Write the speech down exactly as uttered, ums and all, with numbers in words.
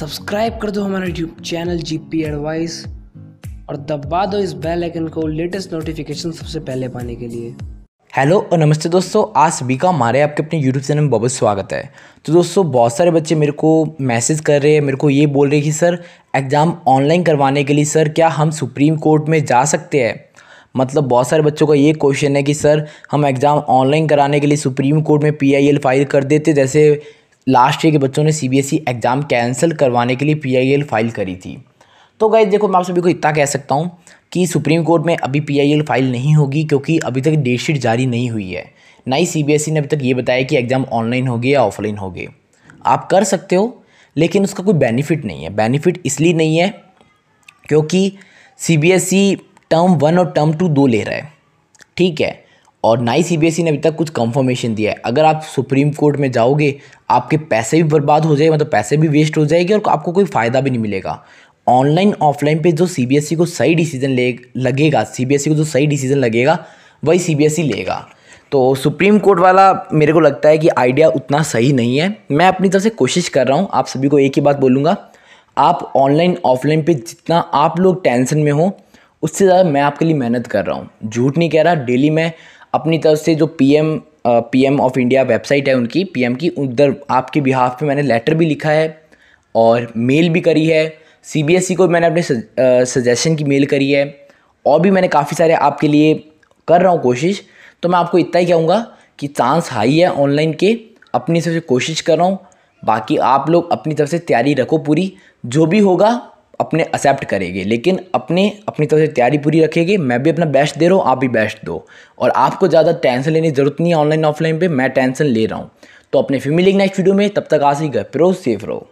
Subscribe कर दो हमारा यूट्यूब चैनल जीपी एडवाइस और दबा दो इस बेल आइकन को लेटेस्ट नोटिफिकेशन सबसे पहले पाने के लिए। हेलो और नमस्ते दोस्तों, आज सभी का हमारे आपके अपने यूट्यूब चैनल में बहुत स्वागत है। तो दोस्तों, बहुत सारे बच्चे मेरे को मैसेज कर रहे हैं, मेरे को ये बोल रहे हैं कि सर एग्ज़ाम ऑनलाइन करवाने के लिए सर क्या हम सुप्रीम कोर्ट में जा सकते हैं। मतलब बहुत सारे बच्चों का ये क्वेश्चन है कि सर हम एग्ज़ाम ऑनलाइन कराने के लिए सुप्रीम कोर्ट में पी आई एल फाइल कर देते, जैसे लास्ट ईयर के बच्चों ने C B S E exam cancel करवाने के लिए पी आई एल फाइल करी थी। तो गाइस देखो, मैं आप सभी को इतना कह सकता हूँ कि सुप्रीम कोर्ट में अभी पी आई एल फाइल नहीं होगी, क्योंकि अभी तक डेट शीट जारी नहीं हुई है। ना ही सी बी एस ई ने अभी तक ये बताया कि एग्ज़ाम ऑनलाइन होगी या ऑफलाइन होगी। आप कर सकते हो, लेकिन उसका कोई बेनिफिट नहीं है। बेनिफिट इसलिए नहीं है क्योंकि C B S E term one और टर्म टू दो ले रहा है, ठीक है। और ना ही सी बी एस ई ने अभी तक कुछ कंफर्मेशन दिया है। अगर आप सुप्रीम कोर्ट में जाओगे, आपके पैसे भी बर्बाद हो जाएंगे, मतलब पैसे भी वेस्ट हो जाएंगे और आपको कोई फ़ायदा भी नहीं मिलेगा। ऑनलाइन ऑफलाइन पे जो सी बी एस ई को सही डिसीजन ले लगेगा सी बी एस ई को जो सही डिसीजन लगेगा वही सी बी एस ई लेगा। तो सुप्रीम कोर्ट वाला मेरे को लगता है कि आइडिया उतना सही नहीं है। मैं अपनी तरफ से कोशिश कर रहा हूँ, आप सभी को एक ही बात बोलूँगा, आप ऑनलाइन ऑफलाइन पे जितना आप लोग टेंशन में हो उससे ज़्यादा मैं आपके लिए मेहनत कर रहा हूँ। झूठ नहीं कह रहा। डेली मैं अपनी तरफ से जो P M P M of India website है उनकी पी एम की, उधर आपके बिहाफ पे मैंने लेटर भी लिखा है और मेल भी करी है। सी बी एस ई को मैंने अपने सजेशन की मेल करी है और भी मैंने काफ़ी सारे आपके लिए कर रहा हूँ कोशिश। तो मैं आपको इतना ही कहूँगा कि चांस हाई है ऑनलाइन के, अपनी तरफ से कोशिश कर रहा हूँ। बाकी आप लोग अपनी तरफ से तैयारी रखो पूरी, जो भी होगा अपने एक्सेप्ट करेंगे, लेकिन अपने अपनी तरफ से तैयारी पूरी रखेंगे। मैं भी अपना बेस्ट दे रहा हूँ, आप भी बेस्ट दो। और आपको ज़्यादा टेंशन लेने की ज़रूरत नहीं है ऑनलाइन ऑफलाइन पे, मैं टेंशन ले रहा हूँ। तो अपने फिर मिलेंगे नेक्स्ट वीडियो में, तब तक आज ही घर पे रहो, सेफ रहो।